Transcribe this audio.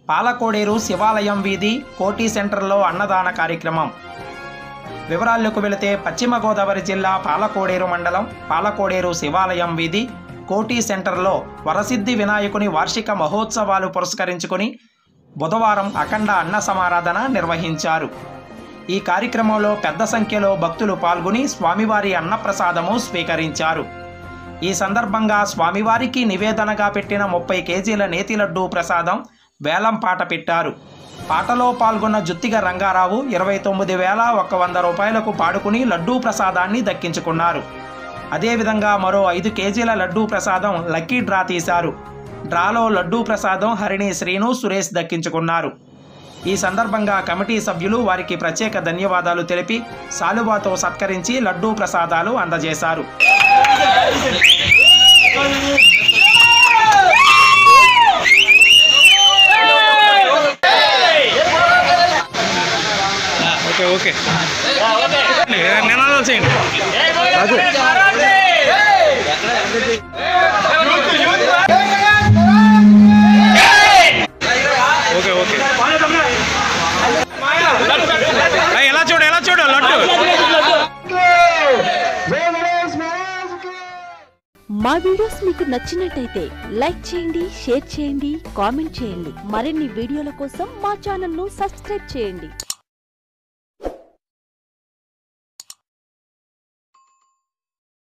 పాలకోడేరు శివాలయం వీధి కోటి సెంటర్లో అన్నదాన కార్యక్రమం. వివరాల్లోకి వెళితే పశ్చిమ గోదావరి జిల్లా పాలకోడేరు మండలం పాలకోడేరు శివాలయం వీధి కోటి సెంటర్లో వరసిద్ధి వినాయకుని వార్షిక మహోత్సవాలు పురస్కరించుకుని బుధవారం అఖండ అన్న సమారాధన నిర్వహించారు. ఈ కార్యక్రమంలో పెద్ద సంఖ్యలో భక్తులు పాల్గొని స్వామివారి అన్నప్రసాదము స్వీకరించారు. ఈ సందర్భంగా స్వామివారికి నివేదనగా పెట్టిన 30 కేజీల నేతి లడ్డూ ప్రసాదం వేలం పాట పెట్టారు. పాటలో పాల్గొన్న జుత్తిగ రంగారావు 29,100 రూపాయలకు పాడుకుని లడ్డూ ప్రసాదాన్ని దక్కించుకున్నారు. అదేవిధంగా మరో 5 కేజీల లడ్డూ ప్రసాదం లక్కీ డ్రా తీశారు. డ్రాలో లడ్డూ ప్రసాదం హరిణి శ్రీను సురేష్ దక్కించుకున్నారు. ఈ సందర్భంగా కమిటీ సభ్యులు వారికి ప్రత్యేక ధన్యవాదాలు తెలిపి సాలువాతో సత్కరించి లడ్డూ ప్రసాదాలు అందజేశారు. ఓకే నినాదాలు చేయండి. ఓకే ఓకే ఎలా చూడు లడ్డు. మా వీడియోస్ మీకు నచ్చినట్టయితే లైక్ చేయండి, షేర్ చేయండి, కామెంట్ చేయండి. మరిన్ని వీడియోల కోసం మా ఛానల్ ను సబ్స్క్రైబ్ చేయండి.